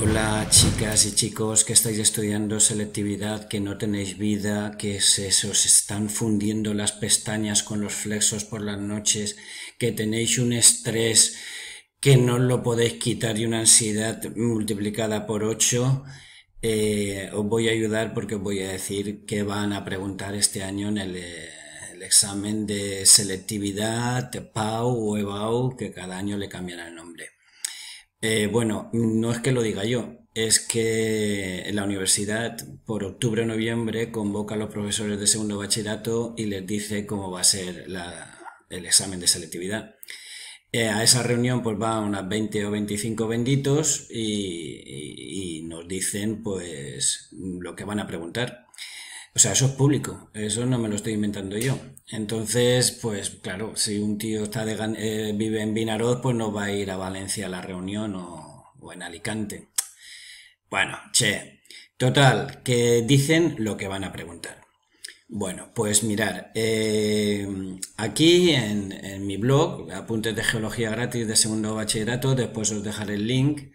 Hola chicas y chicos que estáis estudiando selectividad, que no tenéis vida, que se os están fundiendo las pestañas con los flexos por las noches, que tenéis un estrés que no lo podéis quitar y una ansiedad multiplicada por 8. Os voy a ayudar porque os voy a decir que van a preguntar este año en el examen de selectividad, PAU o EBAU, que cada año le cambian el nombre. Bueno, no es que lo diga yo, es que la universidad por octubre o noviembre convoca a los profesores de segundo bachillerato y les dice cómo va a ser el examen de selectividad. A esa reunión pues van unas 20 o 25 benditos y nos dicen pues lo que van a preguntar. O sea, eso es público, eso no me lo estoy inventando yo. Entonces, pues claro, si un tío vive en Vinaroz, pues no va a ir a Valencia a la reunión o en Alicante. Bueno, che, total, que dicen lo que van a preguntar. Bueno, pues mirar, aquí en mi blog, Apuntes de Geología Gratis de segundo bachillerato, después os dejaré el link,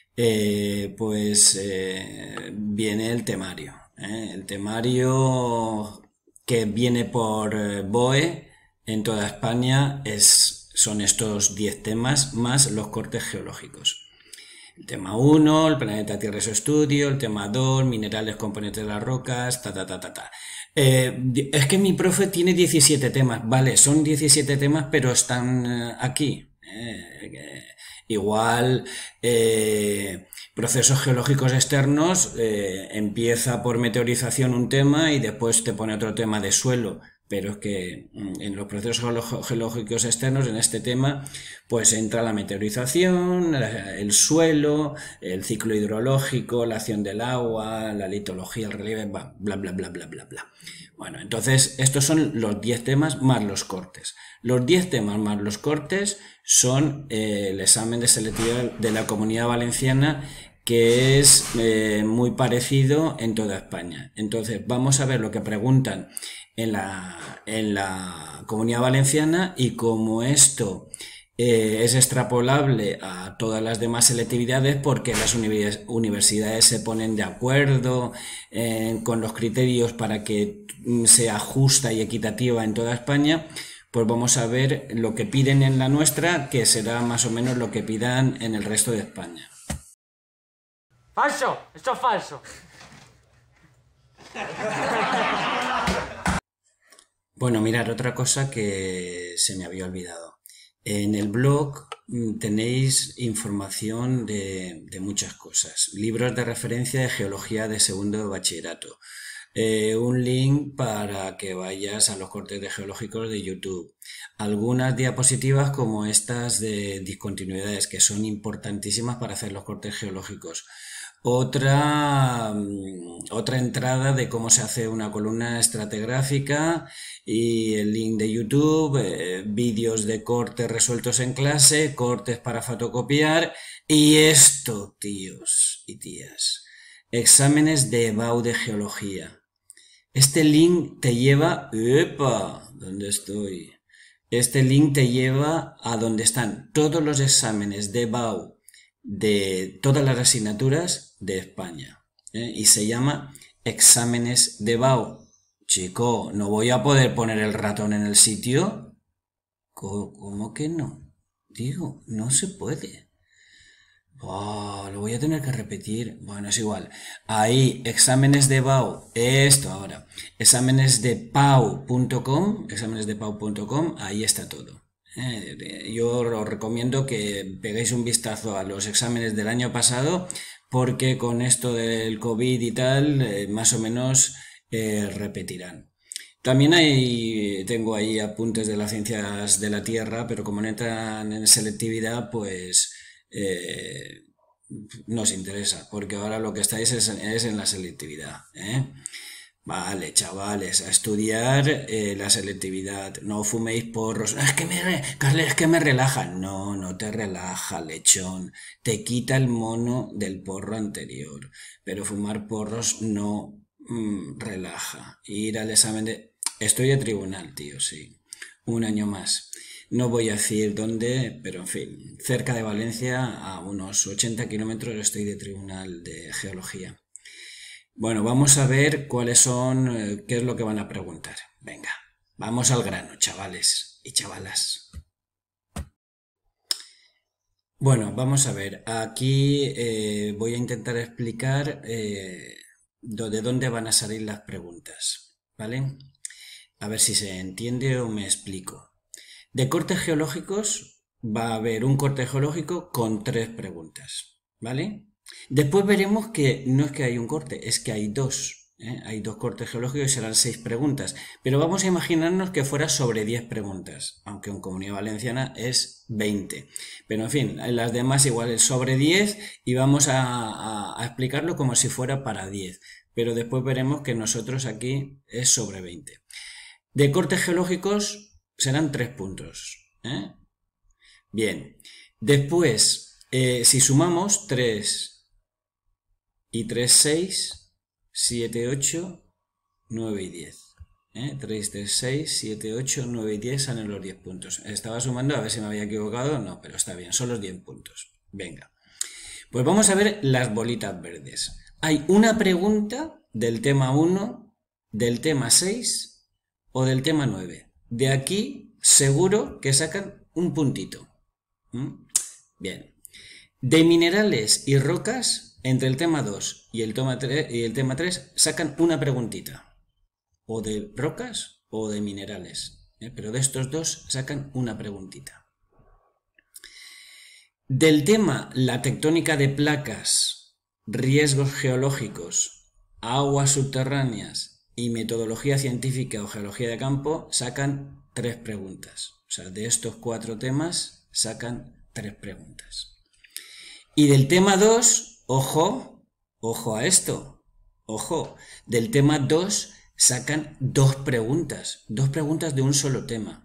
viene el temario. El temario que viene por BOE en toda España son estos 10 temas más los cortes geológicos. El tema 1, el planeta Tierra y su estudio. El tema 2, minerales, componentes de las rocas, es que mi profe tiene 17 temas. Vale, son 17 temas, pero están aquí. Igual, procesos geológicos externos, empieza por meteorización un tema y después te pone otro tema de suelo. Pero es que en los procesos geológicos externos, en este tema, pues entra la meteorización, el suelo, el ciclo hidrológico, la acción del agua, la litología, el relieve, bla, bla, bla, bla, bla, bla. Bueno, entonces estos son los 10 temas más los cortes. Los 10 temas más los cortes son el examen de selectividad de la Comunidad Valenciana, que es muy parecido en toda España. Entonces vamos a ver lo que preguntan en la Comunidad Valenciana y como esto es extrapolable a todas las demás selectividades porque las universidades se ponen de acuerdo con los criterios para que sea justa y equitativa en toda España, pues vamos a ver lo que piden en la nuestra, que será más o menos lo que pidan en el resto de España. ¡Falso! ¡Esto es falso! Bueno, mirar, otra cosa que se me había olvidado. En el blog tenéis información de muchas cosas. Libros de referencia de geología de segundo bachillerato. Un link para que vayas a los cortes de geológicos de YouTube. Algunas diapositivas como estas de discontinuidades que son importantísimas para hacer los cortes geológicos. Otra entrada de cómo se hace una columna estratigráfica y el link de YouTube, vídeos de cortes resueltos en clase, cortes para fotocopiar y esto, tíos y tías, exámenes de EBAU de geología. Este link te lleva, ¡epa! ¿Dónde estoy? Este link te lleva a donde están todos los exámenes de EBAU de todas las asignaturas de España, y se llama exámenes de EBAU. Chico, ¿no voy a poder poner el ratón en el sitio? ¿Cómo que no? Digo, no se puede. Oh, lo voy a tener que repetir. Bueno, es igual. Ahí, exámenes de EBAU. Esto ahora. Exámenesdepau.com, ahí está todo. Yo os recomiendo que peguéis un vistazo a los exámenes del año pasado porque con esto del COVID y tal, más o menos repetirán. También tengo ahí apuntes de las ciencias de la Tierra, pero como no entran en selectividad, pues no os interesa, porque ahora lo que estáis es en la selectividad. Vale, chavales, a estudiar la selectividad. No fuméis porros. Carles, es que me relaja. No, no te relaja, lechón. Te quita el mono del porro anterior. Pero fumar porros no relaja. Ir al examen de... Estoy de tribunal, tío, sí. Un año más. No voy a decir dónde, pero en fin, cerca de Valencia, a unos 80 kilómetros, estoy de Tribunal de Geología. Bueno, vamos a ver cuáles son, qué es lo que van a preguntar. Venga, vamos al grano, chavales y chavalas. Bueno, vamos a ver. Aquí voy a intentar explicar de dónde van a salir las preguntas, ¿vale? A ver si se entiende o me explico. De cortes geológicos va a haber un corte geológico con 3 preguntas, ¿vale? Después veremos que no es que hay un corte, es que hay 2. Hay 2 cortes geológicos y serán 6 preguntas. Pero vamos a imaginarnos que fuera sobre 10 preguntas, aunque en Comunidad Valenciana es 20. Pero en fin, en las demás igual es sobre 10 y vamos a explicarlo como si fuera para 10. Pero después veremos que nosotros aquí es sobre 20. De cortes geológicos serán 3 puntos. Bien, después, si sumamos 3 y 3, 6, 7, 8, 9 y 10. 3, 3, 6, 7, 8, 9 y 10 salen los 10 puntos. Estaba sumando a ver si me había equivocado. No, pero está bien, son los 10 puntos. Venga, pues vamos a ver las bolitas verdes. Hay una pregunta del tema 1, del tema 6 o del tema 9. De aquí seguro que sacan un puntito. Bien. De minerales y rocas, entre el tema 2 y el tema 3 sacan una preguntita. O de rocas o de minerales. Pero de estos dos sacan una preguntita. Del tema la tectónica de placas, riesgos geológicos, aguas subterráneas y metodología científica o geología de campo sacan 3 preguntas. O sea, de estos 4 temas sacan 3 preguntas. Y del tema 2, ojo a esto, ojo, del tema 2 sacan 2 preguntas de un solo tema.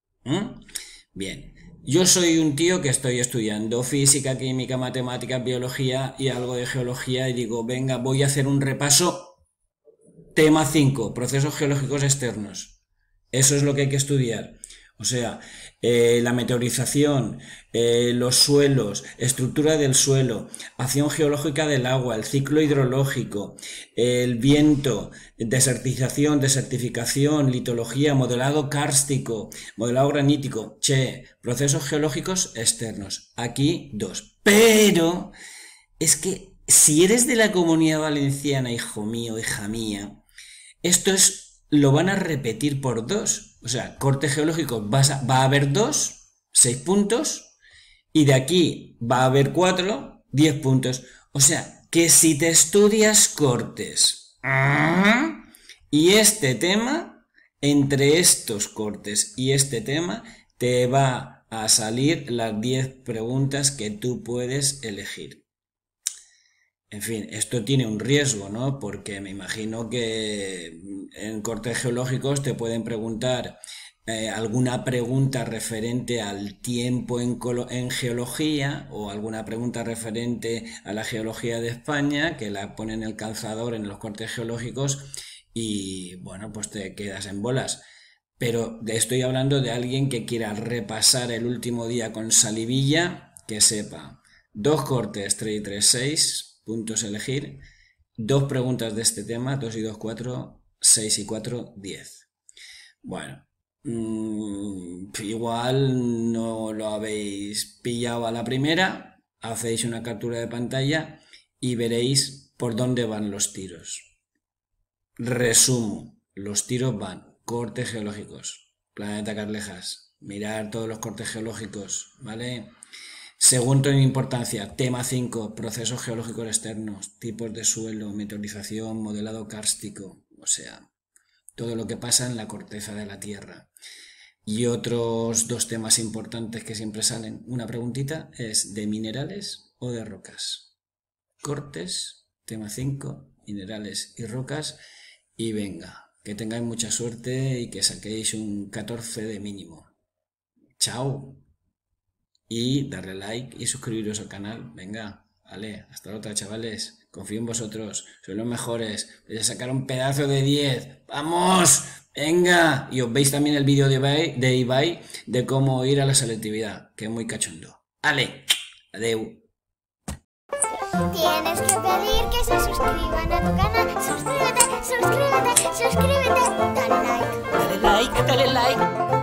Bien, yo soy un tío que estoy estudiando física, química, matemáticas, biología y algo de geología y digo, venga, voy a hacer un repaso. Tema 5, procesos geológicos externos. Eso es lo que hay que estudiar. O sea, la meteorización, los suelos, estructura del suelo, acción geológica del agua, el ciclo hidrológico, el viento, desertización, desertificación, litología, modelado kárstico, modelado granítico, procesos geológicos externos. Aquí 2. Pero es que si eres de la Comunidad Valenciana, hijo mío, hija mía, esto lo van a repetir por 2. O sea, corte geológico va a haber 2, 6 puntos, y de aquí va a haber 4, 10 puntos. O sea, que si te estudias cortes y este tema, entre estos cortes y este tema, te va a salir las 10 preguntas que tú puedes elegir. En fin, esto tiene un riesgo, ¿no? Porque me imagino que en cortes geológicos te pueden preguntar alguna pregunta referente al tiempo en geología o alguna pregunta referente a la geología de España, que la ponen en el calzador en los cortes geológicos y, bueno, pues te quedas en bolas. Pero estoy hablando de alguien que quiera repasar el último día con salivilla, que sepa 2 cortes, 3 y 3, 6 puntos elegir, 2 preguntas de este tema, 2 y 2, 4, 6 y 4, 10. Bueno, igual no lo habéis pillado a la primera, hacéis una captura de pantalla y veréis por dónde van los tiros. Resumo, los tiros van cortes geológicos, planeta Carlejas, mirar todos los cortes geológicos, ¿vale? Segundo en importancia, tema 5, procesos geológicos externos, tipos de suelo, meteorización, modelado kárstico, o sea, todo lo que pasa en la corteza de la Tierra. Y otros 2 temas importantes que siempre salen, una preguntita, es de minerales o de rocas. Cortes, tema 5, minerales y rocas, y venga, que tengáis mucha suerte y que saquéis un 14 de mínimo. ¡Chao! Y darle like y suscribiros al canal. Venga, vale, hasta la otra, chavales. Confío en vosotros, sois los mejores. Voy a sacar un pedazo de 10. ¡Vamos! Venga, y os veis también el vídeo de Ibai de cómo ir a la selectividad, que es muy cachondo. Ale, adeu. Tienes que pedir que se suscriban a tu canal. Suscríbete, suscríbete, suscríbete. Dale like. Dale like, dale like.